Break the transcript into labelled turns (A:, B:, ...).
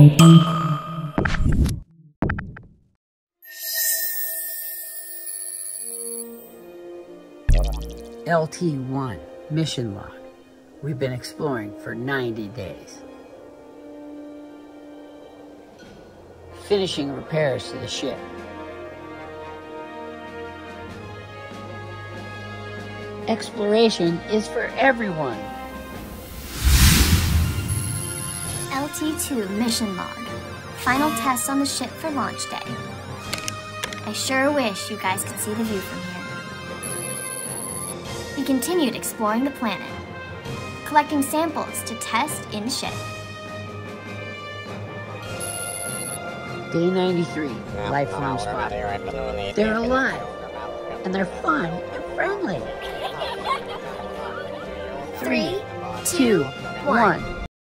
A: LT1, mission log. We've been exploring for 90 days. Finishing repairs to the ship. Exploration is for everyone.
B: LT2 mission log. Final tests on the ship for launch day. I sure wish you guys could see the view from here. We continued exploring the planet, collecting samples to test in the ship.
A: Day 93, life form spotted. They're alive, and they're fun and friendly.
B: 3,
A: 2, 1.